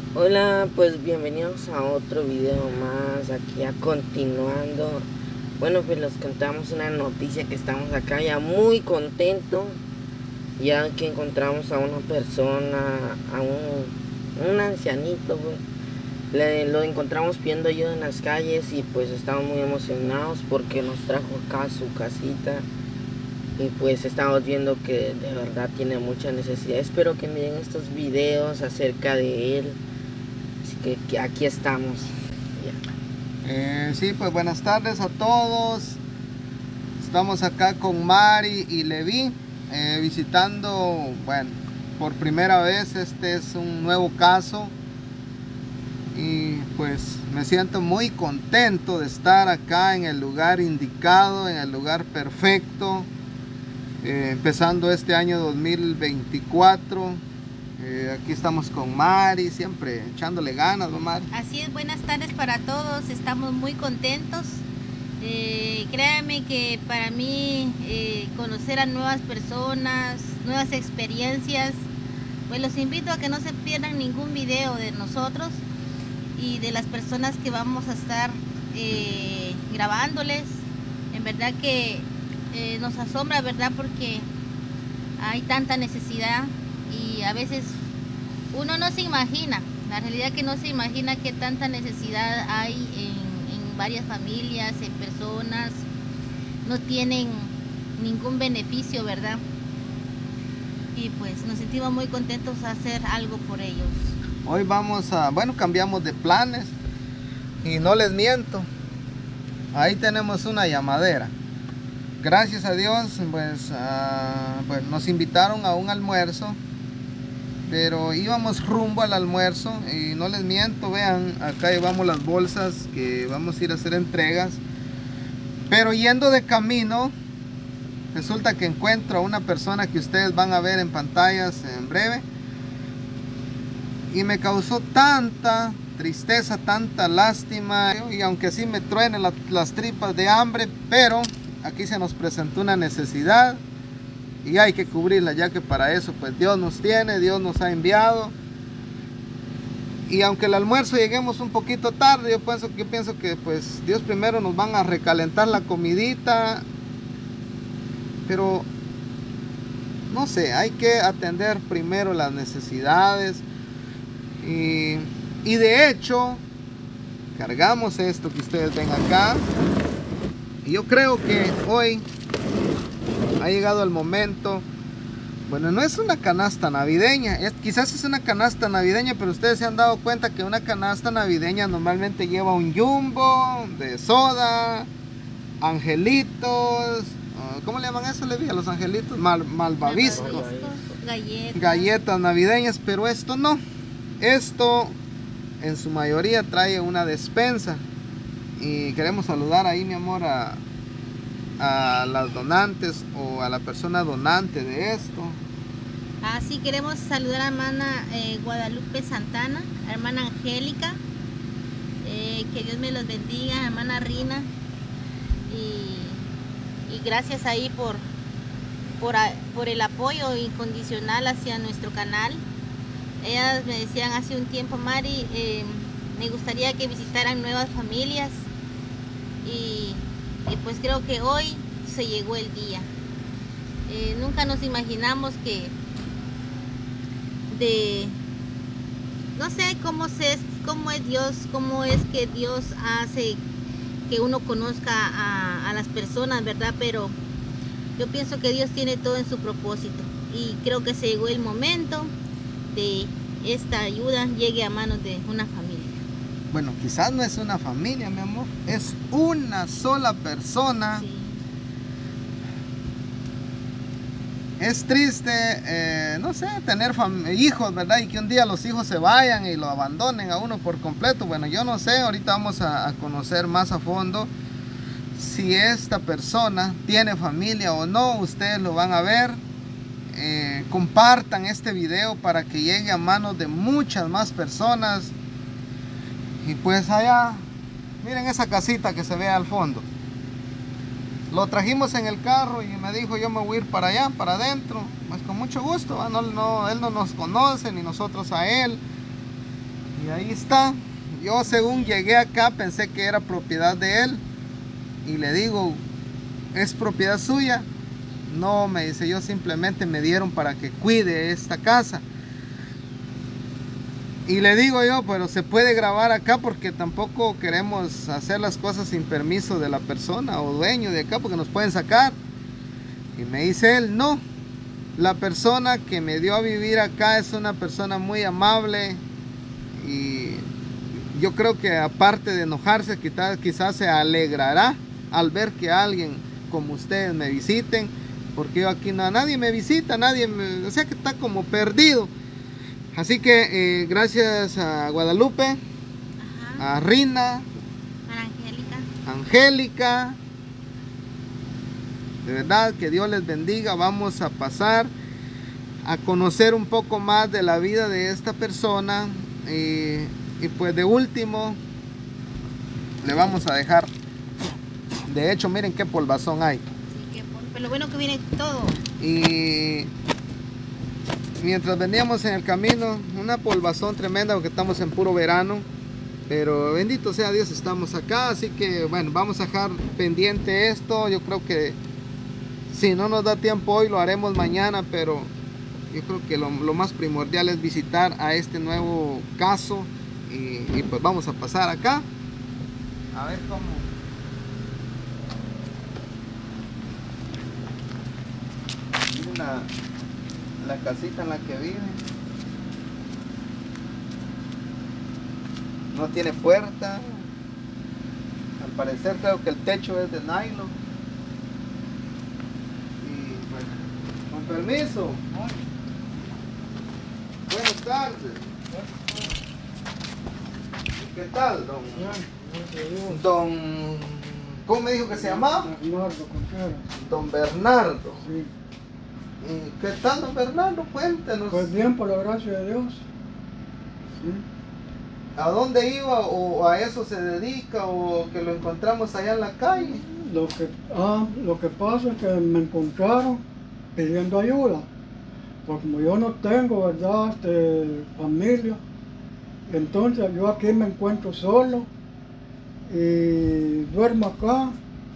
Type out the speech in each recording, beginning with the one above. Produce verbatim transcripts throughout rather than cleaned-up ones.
Hola, pues bienvenidos a otro video más, aquí a continuando. Bueno, pues les contamos una noticia que estamos acá ya muy contentos, ya que encontramos a una persona, a un, un ancianito, pues. Le, lo encontramos pidiendo ayuda en las calles y pues estamos muy emocionados porque nos trajo acá a su casita. Y pues estamos viendo que de verdad tiene mucha necesidad. Espero que miren estos videos acerca de él. Así que, que aquí estamos. Ya. Eh, sí, pues buenas tardes a todos. Estamos acá con Mari y Levi eh, visitando, bueno, por primera vez. Este es un nuevo caso y pues me siento muy contento de estar acá en el lugar indicado, en el lugar perfecto, eh, empezando este año dos mil veinticuatro. Eh, aquí estamos con Mari, siempre echándole ganas, ¿no, Mari? Así es, buenas tardes para todos, estamos muy contentos. Eh, créanme que para mí eh, conocer a nuevas personas, nuevas experiencias, pues los invito a que no se pierdan ningún video de nosotros y de las personas que vamos a estar eh, grabándoles. En verdad que eh, nos asombra, ¿verdad? Porque hay tanta necesidad y a veces uno no se imagina, la realidad que no se imagina que tanta necesidad hay en, en varias familias, en personas, no tienen ningún beneficio, ¿verdad? Y pues nos sentimos muy contentos de hacer algo por ellos. Hoy vamos a, bueno, cambiamos de planes y no les miento, ahí tenemos una llamadera. Gracias a Dios, pues, uh, pues nos invitaron a un almuerzo, pero íbamos rumbo al almuerzo y no les miento, vean, acá llevamos las bolsas que vamos a ir a hacer entregas, pero yendo de camino, resulta que encuentro a una persona que ustedes van a ver en pantallas en breve. Y me causó tanta tristeza, tanta lástima. Y aunque sí me truenen la, las tripas de hambre, pero aquí se nos presentó una necesidad y hay que cubrirla, ya que para eso pues Dios nos tiene, Dios nos ha enviado. Y aunque el almuerzo lleguemos un poquito tarde, yo pienso, yo pienso que pues Dios primero nos van a recalentar la comidita. Pero no sé, hay que atender primero las necesidades. Y, y de hecho, cargamos esto que ustedes ven acá. Y yo creo que hoy ha llegado el momento. Bueno, no es una canasta navideña, es, quizás es una canasta navideña, pero ustedes se han dado cuenta que una canasta navideña normalmente lleva un jumbo de soda, angelitos, ¿cómo le llaman eso, Levi? A los angelitos, Mal, malvavisco, Malvavisco, galletas. galletas navideñas, pero esto no. Esto en su mayoría trae una despensa. Y queremos saludar ahí, mi amor, a, a las donantes o a la persona donante de esto. Así queremos saludar a hermana eh, Guadalupe Santana, a hermana Angélica, eh, que Dios me los bendiga, hermana Rina, y, y gracias ahí por, por, por el apoyo incondicional hacia nuestro canal. Ellas me decían hace un tiempo, Mari, eh, me gustaría que visitaran nuevas familias y, y pues creo que hoy se llegó el día. Eh, nunca nos imaginamos que de, no sé cómo, es, cómo es Dios, cómo es que Dios hace que uno conozca a, a las personas, ¿verdad? Pero yo pienso que Dios tiene todo en su propósito y creo que se llegó el momento de esta ayuda llegue a manos de una familia. Bueno, quizás no es una familia, mi amor, es una sola persona. Sí. Es triste, eh, no sé, tener hijos, ¿verdad? Y que un día los hijos se vayan y lo abandonen a uno por completo. Bueno, yo no sé, ahorita vamos a, a conocer más a fondo si esta persona tiene familia o no. Ustedes lo van a ver. Eh, compartan este video para que llegue a manos de muchas más personas. Y pues allá, miren esa casita que se ve al fondo. Lo trajimos en el carro y me dijo, yo me voy a ir para allá, para adentro. Pues con mucho gusto, no, no, él no nos conoce ni nosotros a él. Y ahí está. Yo según llegué acá pensé que era propiedad de él. Y le digo, ¿es propiedad suya? No, me dice, yo simplemente me dieron para que cuide esta casa. Y le digo yo, pero se puede grabar acá porque tampoco queremos hacer las cosas sin permiso de la persona o dueño de acá porque nos pueden sacar. Y me dice él, no, la persona que me dio a vivir acá es una persona muy amable y yo creo que aparte de enojarse quizás, quizás se alegrará al ver que alguien como ustedes me visiten, porque yo aquí no, nadie me visita, nadie me, o sea que está como perdido. Así que eh, gracias a Guadalupe, Ajá. a Rina, A Angélica. Angélica, de verdad que Dios les bendiga. Vamos a pasar a conocer un poco más de la vida de esta persona y, y pues de último le vamos a dejar, de hecho miren qué polvazón hay. Sí, qué por- pero lo bueno que viene todo. Y mientras veníamos en el camino, una polvazón tremenda porque estamos en puro verano, pero bendito sea Dios, estamos acá. Así que bueno, vamos a dejar pendiente esto. Yo creo que si no nos da tiempo hoy lo haremos mañana, pero yo creo que lo, lo más primordial es visitar a este nuevo caso y, y pues vamos a pasar acá a ver cómo. Miren la, la casita en la que vive. No tiene puerta. Al parecer creo que el techo es de nylon. Y bueno, con permiso. Buenas tardes. ¿Qué tal, don? Don... ¿Cómo me dijo que se llamaba? Bernardo Contreras. Don Bernardo. Sí. ¿Y qué tal, don Bernardo? Cuéntenos. Pues bien, por la gracia de Dios. Sí. ¿A dónde iba o a eso se dedica o que lo encontramos allá en la calle? Lo que, ah, lo que pasa es que me encontraron pidiendo ayuda. Porque como yo no tengo, ¿verdad?, este, familia, entonces yo aquí me encuentro solo y duermo acá.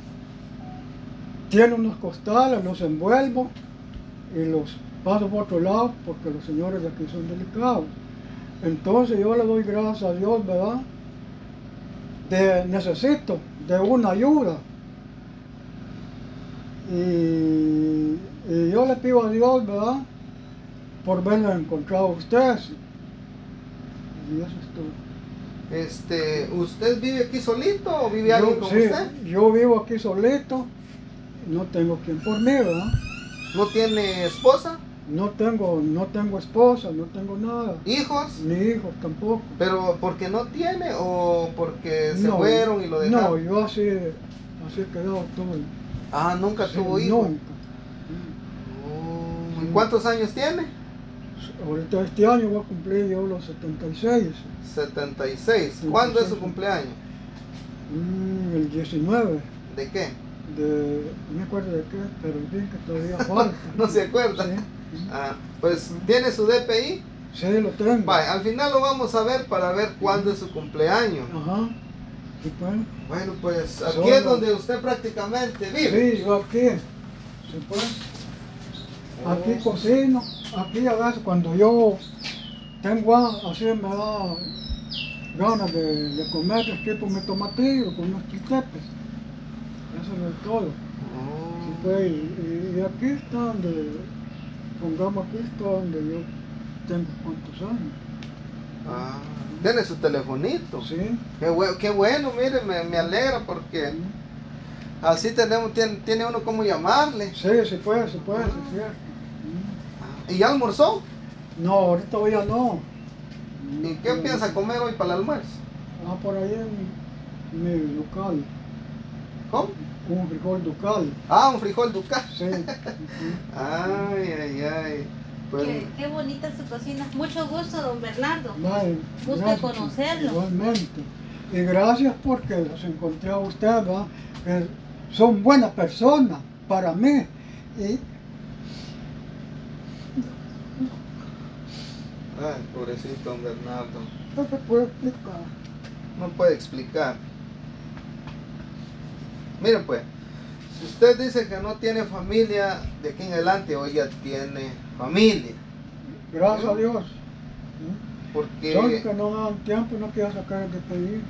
Tiene unos costales, los envuelvo y los paso por otro lado porque los señores de aquí son delicados. Entonces yo le doy gracias a Dios, ¿verdad? De, necesito de una ayuda. Y, y yo le pido a Dios, ¿verdad?, por verle encontrado a ustedes. Y eso es todo. Este, ¿usted vive aquí solito o vive alguien Yo, con sí, usted? yo vivo aquí solito, no tengo quien por mí, ¿verdad? ¿No tiene esposa? No tengo, no tengo esposa, no tengo nada, ¿Hijos? ni hijos tampoco. ¿Pero porque no tiene o porque se No, fueron y lo dejaron? No, yo así, así he quedado todo. Ah, ¿nunca Sí, tuvo hijos? nunca. Oh, ¿y cuántos años tiene? Ahorita este año voy a cumplir yo los setenta y seis. setenta y seis. ¿Cuándo es su cumpleaños? Mm, el diecinueve. ¿De qué? De, no me acuerdo de qué, pero bien que todavía falta. ¿No se acuerda? Sí, Ah, pues, ¿tiene su D P I? sí, lo tengo. Vaya, al final lo vamos a ver para ver cuándo es su cumpleaños. Ajá. ¿Y pues? Bueno, pues aquí Solo. es donde usted prácticamente vive. Sí, yo aquí. ¿Se puede? Aquí cocino. Aquí a veces cuando yo tengo a- así me da ganas de, de comer, esquipo mi tomatillo con unos chiltepes. Eso es todo. Sí, Oh. pues, y, y aquí está donde, pongamos aquí está donde yo tengo cuántos años. Ah, tiene su telefonito. Sí. Qué, bue- qué bueno, mire, me, me alegra porque así tenemos, tiene, tiene uno como llamarle. Sí, sí puede, sí puede, sí es cierto. ¿Y ya almorzó? No, ahorita hoy ya no. ¿Y qué piensa comer hoy para el almuerzo? Ah, por ahí en mi local, ¿Cómo? un frijol local. Ah, un frijol ducal. Sí. Ay, ay, ay. Pues, Qué, qué bonita su cocina. Mucho gusto, don Bernardo. Vale, Gusto gracias, conocerlo. Igualmente. Y gracias porque los encontré a ustedes, ¿verdad? Que son buenas personas para mí. Y Ay, pobrecito don Bernardo. No se puede explicar. No puede explicar. Miren pues, si usted dice que no tiene familia, de aquí en adelante hoy ya tiene familia. Gracias ¿no? a Dios. Porque... Solo que no dan tiempo y no quiero sacar de pedir.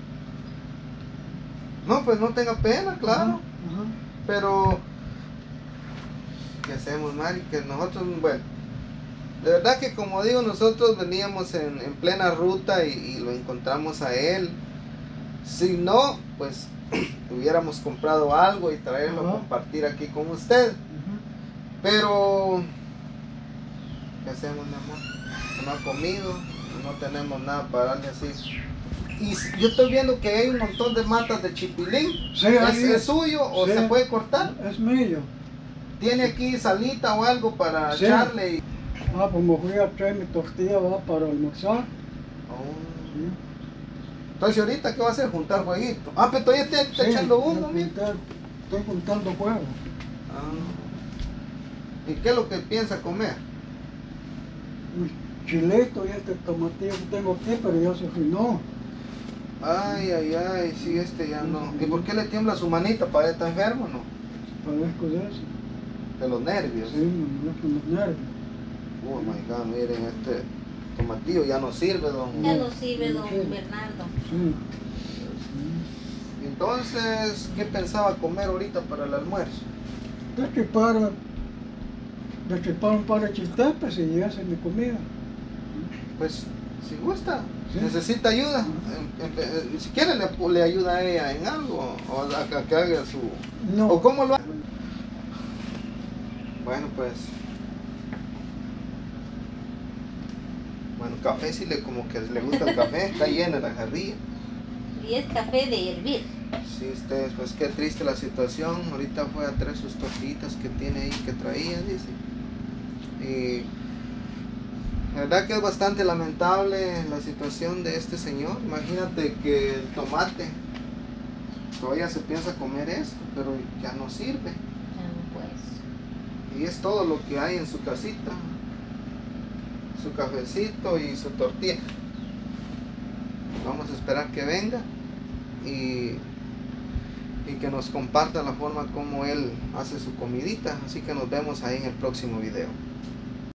No, pues no tenga pena, claro. Ajá, ajá. Pero... ¿qué hacemos, Mari? Que nosotros, bueno... De verdad que como digo, nosotros veníamos en, en plena ruta y, y lo encontramos a él. Si no, pues hubiéramos comprado algo y traerlo Ajá. a compartir aquí con usted. Ujú. Pero, ¿qué hacemos, mi amor? No ha comido, no tenemos nada para darle así. Y s- yo estoy viendo que hay un montón de matas de chipilín. Sí, ¿Es, ahí es suyo o sí. se puede cortar? Es mío. ¿Tiene aquí salita o algo para Sí. echarle? Y... Ah, pues me fui a traer mi tortilla, va, para almorzar. Oh. Sí. Entonces, ¿ahorita qué va a hacer? Juntar jueguito. Ah, pero todavía está, está Sí, echando humo, estoy mira. juntando- Estoy juntando huevos. Ah. ¿Y qué es lo que piensa comer? Mi chilito y este tomatillo que tengo aquí, pero ya se arruinó. Ay, ay, ay, sí, este ya no. ¿Y por qué le tiembla su manita? ¿Para estar enfermo no? Padezco de eso. De los nervios. Sí, me molestan los nervios. Oh my God, miren, este tomatillo ya no sirve, don. Ya no sirve, don Sí. Bernardo. Sí. Entonces, ¿qué pensaba comer ahorita para el almuerzo? Destripar, destripar un par de chiltepes y ya se mi comida. Pues, si gusta, Sí. necesita ayuda. Em- em- eh, Si quiere, le, le ayuda a ella en algo. O a, a que haga su. No. ¿O cómo lo hace? Bueno, pues. Bueno, café sí le como que le gusta el café, está llena la jarrilla. Y es café de hervir. Sí, ustedes, pues qué triste la situación. Ahorita fue a traer sus tortillitas que tiene ahí, que traía, dice. Y la verdad que es bastante lamentable la situación de este señor. Imagínate que el tomate todavía se piensa comer esto, pero ya no sirve. Pues. Y es todo lo que hay en su casita. Su cafecito y su tortilla. Vamos a esperar que venga y, y que nos comparta la forma como él hace su comidita. Así que nos vemos ahí en el próximo video.